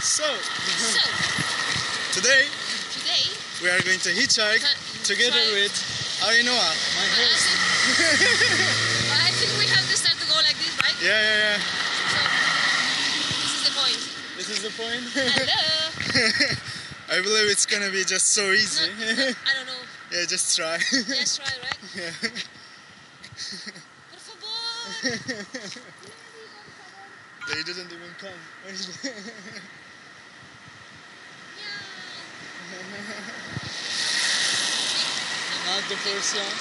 So, So, today today, we are going to hitchhike together with Ainoa, my host. I think we have to start to go like this, right? Yeah. So, this is the point. This is the point. Hello! I believe it's gonna be just so easy. No, I don't know. Yeah, just try. Let's try, right? Yeah. Por favor! They didn't even come. Not the first one.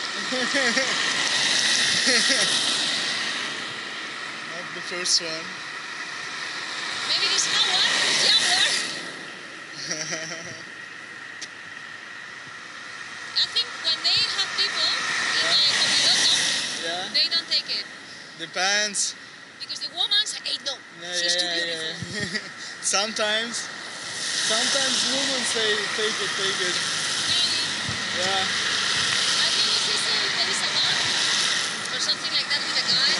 Not the first one. Maybe this now one is younger. I think when they have people in a copiloto, Yeah. they don't take it. Depends. Because the woman said, hey, no, Yeah, she's too beautiful. Sometimes women say take it. Maybe. Yeah. I think it's just there is a man or something like that with a guy.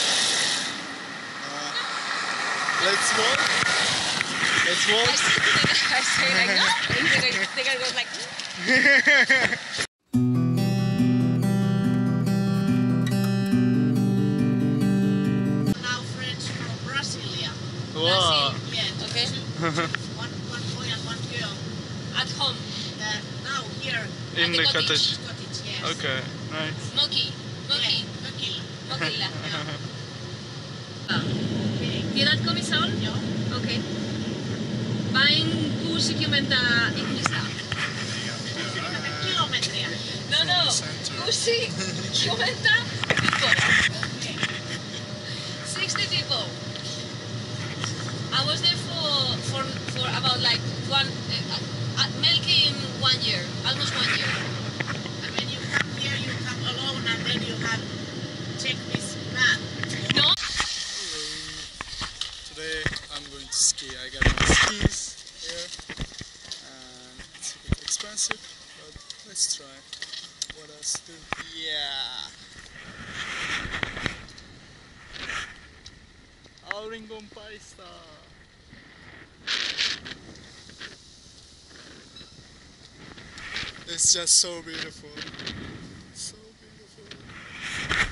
Let's walk. Let's I walk. see I say like no, and the guy goes like. Now friends from Brasilia. Wow. Yeah, Okay. one boy and one girl. At home, Now here. In the the cottage. cottage. Yes. Okay, nice. Moki, Yeah, Mökillä. Mokilla. Okay. Tiedätkö missä on? Joo. Okei. Vain 60 ihmistä. 60 kilometriä. No. 60 people. Okay. 60 people. I was there for about like milking 1 year, almost 1 year. And when you come here, you come alone and then you have check this map. No. Today I'm going to ski. I got my skis here, and it's a bit expensive, but let's try. What else do? Yeah. Auringon paistaa. It's just so beautiful. So beautiful.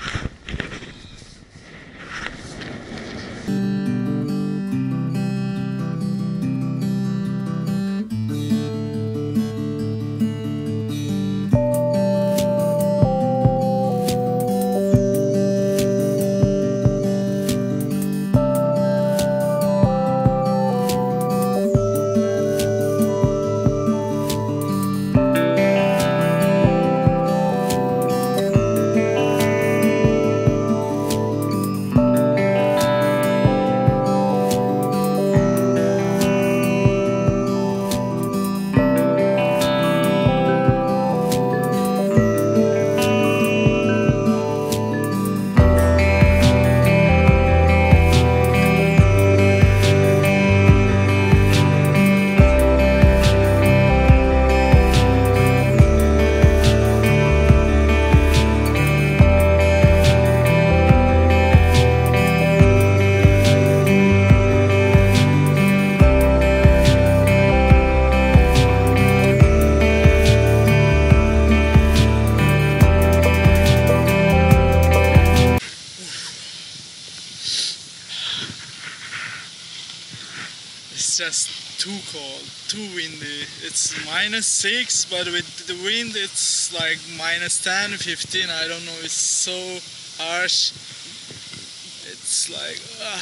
It's just too cold, too windy. It's -6, but with the wind it's like -10, 15. I don't know, it's so harsh. It's like,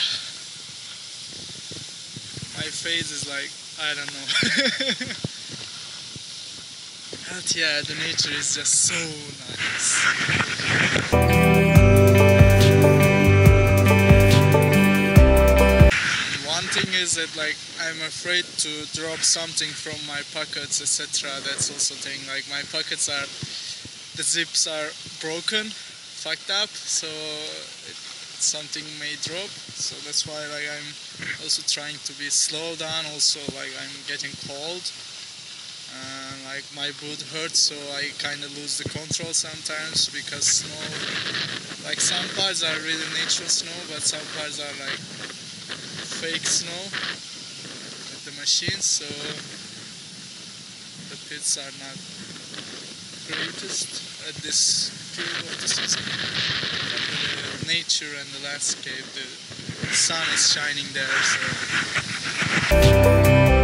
my face is like, I don't know. But yeah, the nature is just so nice. One thing is that like I'm afraid to drop something from my pockets, etc. That's also thing. Like my pockets the zips are broken, fucked up, so something may drop. So that's why like I'm also trying to be slow down. Also like I'm getting cold. Like my boot hurts, so I kind of lose the control sometimes because snow, like some parts are really natural snow, but some parts are like fake snow. machines, so the pits are not greatest at this period of the season. But the nature and the landscape, the sun is shining there, so.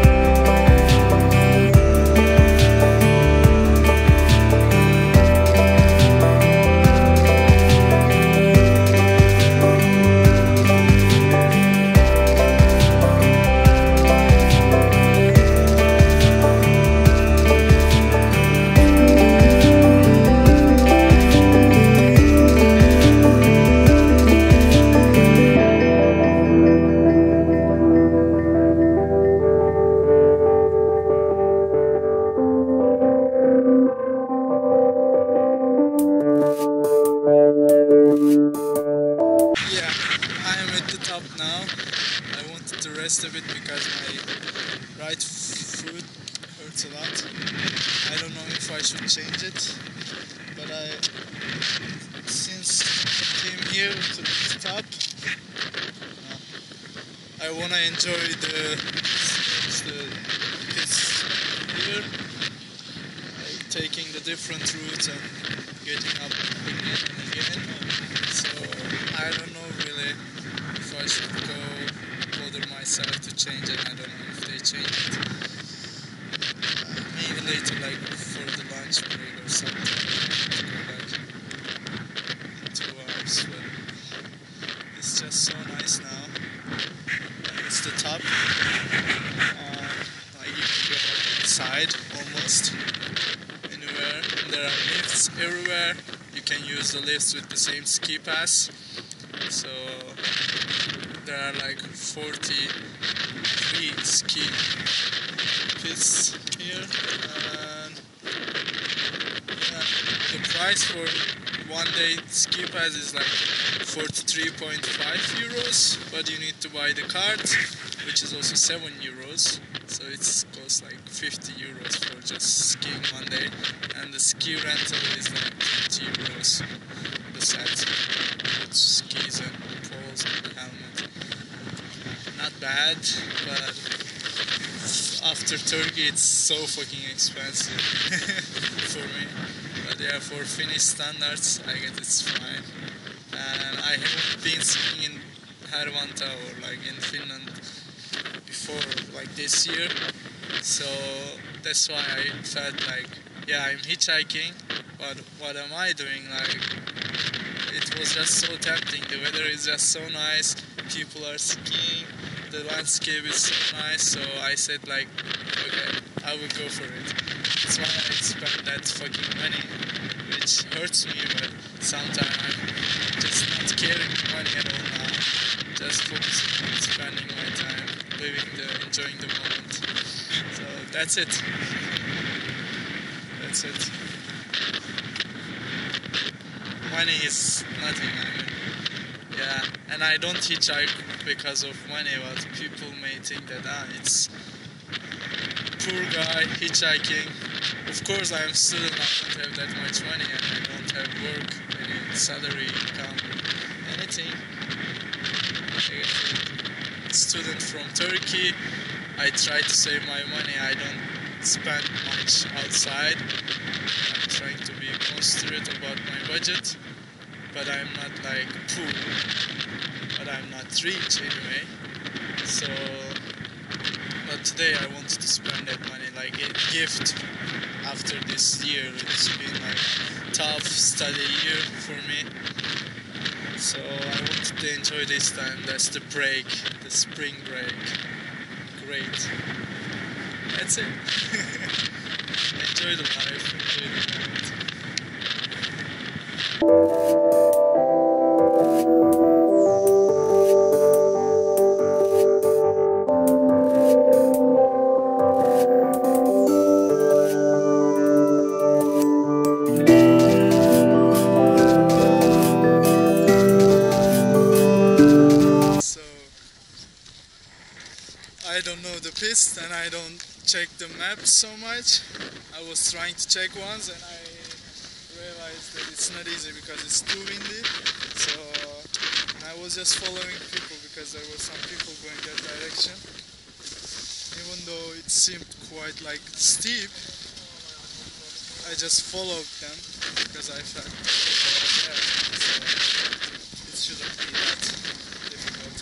Now I wanted to rest a bit because my right foot hurts a lot. I don't know if I should change it, but since I came here to the top, I want to enjoy the pits here, like taking the different routes and getting up again and again. So I don't know really if I should go bother myself to change it. I don't know if they change it. Maybe later, like for the lunch break or something, to go back in 2 hours. But it's just so nice now. It's the top. Like you can go inside almost anywhere. There are lifts everywhere. You can use the lifts with the same ski pass. So there are like 43 ski pits here, and the price for 1 day ski pass is like 43.5 euros, but you need to buy the card, which is also 7 euros, so it costs like 50 euros for just skiing 1 day, and the ski rental is like 20 euros the set with skis and poles and the helmet. Not bad, but after Turkey it's so fucking expensive for me. But yeah, for Finnish standards, I guess it's fine. And I haven't been skiing in Hervanta or like in Finland before, like this year. So that's why I felt like, yeah, I'm hitchhiking, but what am I doing? Like, it was just so tempting. The weather is just so nice. People are skiing. The landscape is so nice. So I said like, okay, I will go for it. That's why I spent that fucking money, which hurts me, but sometimes I'm just not caring money at all now. Just focusing on spending my time, enjoying the moment. So that's it. That's it. Money is nothing, I mean, yeah, and I don't hitchhike because of money, but people may think that it's poor guy hitchhiking. Of course I am student, I don't have that much money and I don't have work, any salary, income, anything. I'm a student from Turkey. I try to save my money, I don't spend much outside. I'm trying to be considerate about my budget, but I'm not like poor, but I'm not rich anyway. So, but today I wanted to spend that money like a gift after this year. It's been like tough study year for me. So I wanted to enjoy this time. That's the break, the spring break. Great. That's it. Enjoy the life, enjoy the moment. So I don't know the piste and I don't check the map so much. I was trying to check once and I realized that it's not easy because it's too windy. So I was just following people because there were some people going that direction. Even though it seemed quite like steep, I just followed them because I felt there, so it shouldn't be that difficult.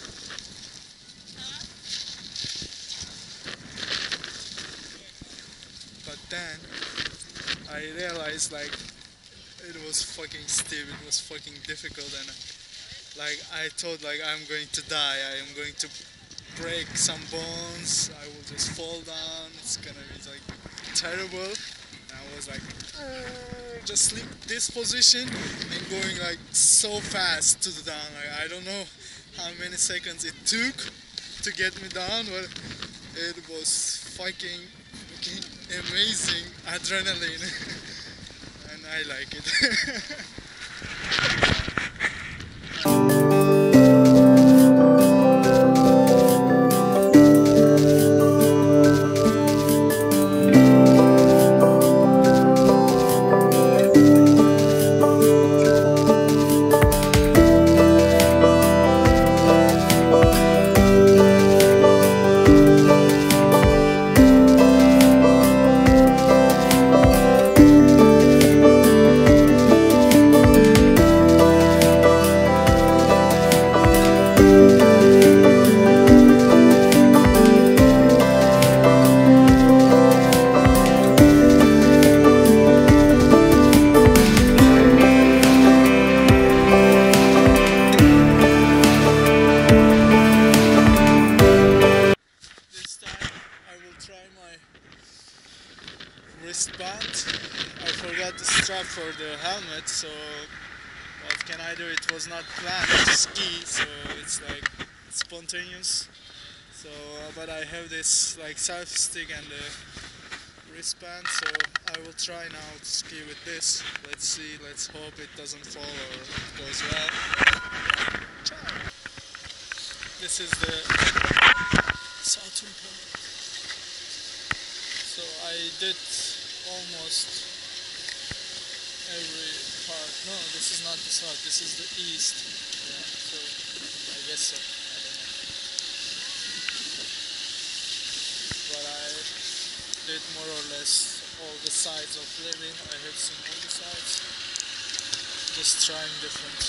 But then I realized like it was fucking steep, it was fucking difficult, and like I thought like I'm going to die, I am going to break some bones, I will just fall down, it's gonna be like terrible. And I was like just leave this position and going like so fast to the down. Like I don't know how many seconds it took to get me down, but it was fucking amazing adrenaline and I like it. Wristband. I forgot the strap for the helmet, so what can I do? It was not planned to ski, so it's like spontaneous. So, but I have this like selfie stick and the wristband, so I will try now to ski with this. Let's see, let's hope it doesn't fall or it goes well. This is the Saturn Pole. So I did almost every part. No, this is not the south, this is the east. Yeah, so I guess so. I don't know. But I did more or less all the sides of Levin. I have seen all the sides. Just trying different.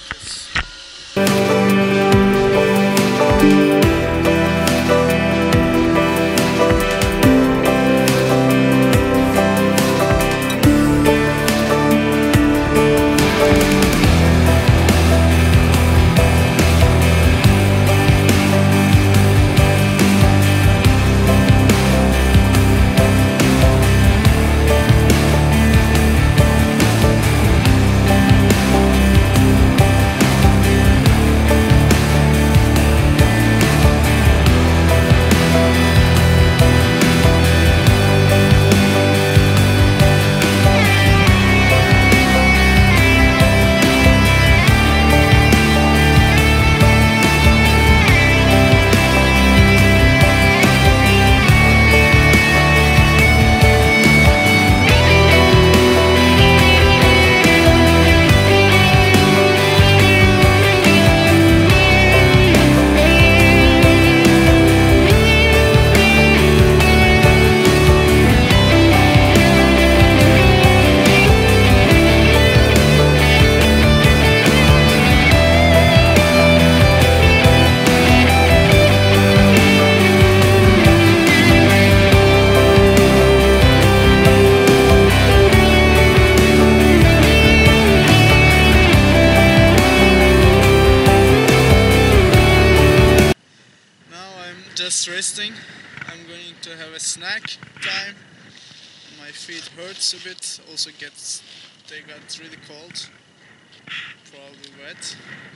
Just resting. I'm going to have a snack time. My feet hurts a bit. Also they got really cold. Probably wet.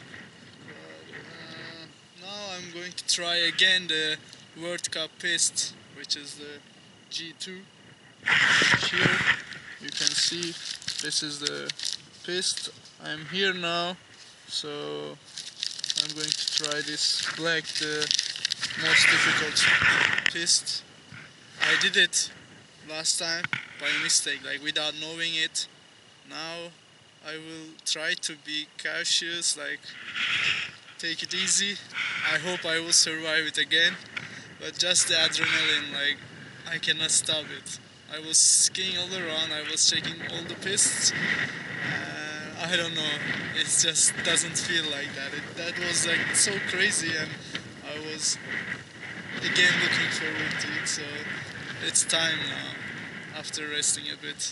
But, now I'm going to try again the World Cup piste, which is the G2. Here you can see this is the piste. I'm here now, so I'm going to try this black, the most difficult piste. I did it last time by mistake, like without knowing it. Now I will try to be cautious, like take it easy. I hope I will survive it again, but just the adrenaline, like I cannot stop it. I was skiing all around, I was checking all the pistes. I don't know, it just doesn't feel like that. That was like so crazy, and I was again looking forward to it. So it's time now, after resting a bit.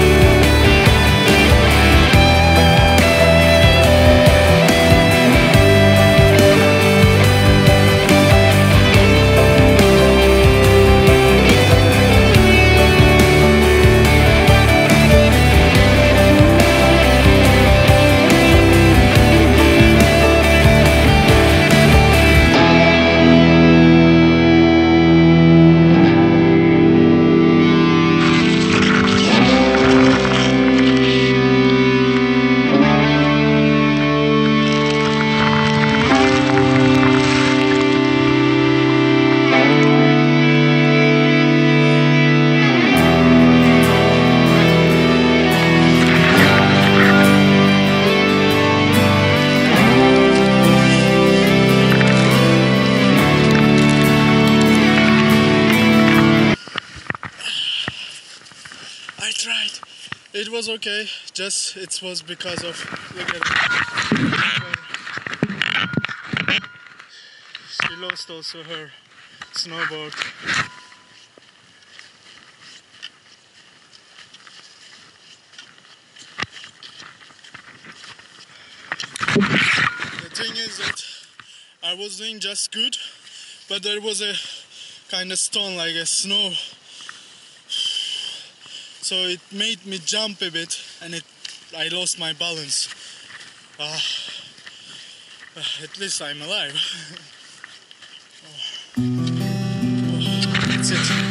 I tried. It was okay. Just it was because of, look at it. She lost also her snowboard. The thing is that I was doing just good, but there was a kind of stone, like a snow. So it made me jump a bit, and I lost my balance. At least I'm alive. That's it.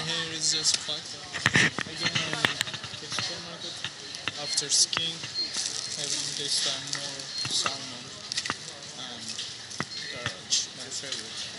hair is just fucked up. Again, I'm in the supermarket after skiing, having this time more salmon and garage, my favorite.